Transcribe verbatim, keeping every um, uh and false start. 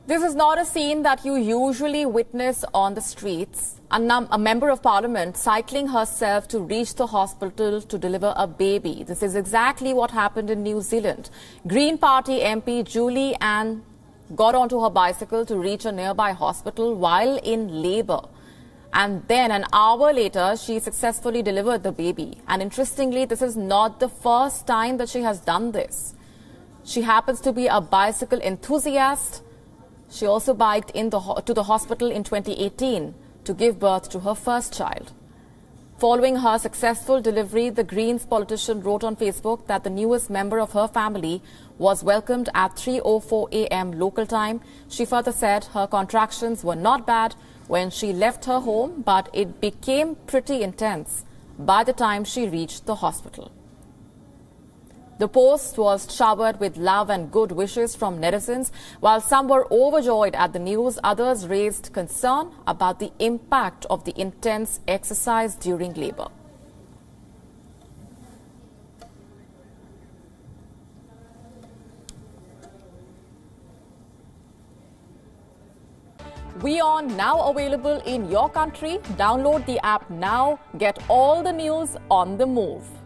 This is not a scene that you usually witness on the streets. A, num a member of parliament cycling herself to reach the hospital to deliver a baby. This is exactly what happened in New Zealand. Green Party M P Julie Ann got onto her bicycle to reach a nearby hospital while in labour. And then an hour later, she successfully delivered the baby. And interestingly, this is not the first time that she has done this. She happens to be a bicycle enthusiast. She also biked in the to the hospital in twenty eighteen to give birth to her first child. Following her successful delivery, the Greens politician wrote on Facebook that the newest member of her family was welcomed at three oh four a m local time. She further said her contractions were not bad when she left her home, but it became pretty intense by the time she reached the hospital. The post was showered with love and good wishes from netizens. While some were overjoyed at the news, others raised concern about the impact of the intense exercise during labour. WION now available in your country. Download the app now. Get all the news on the move.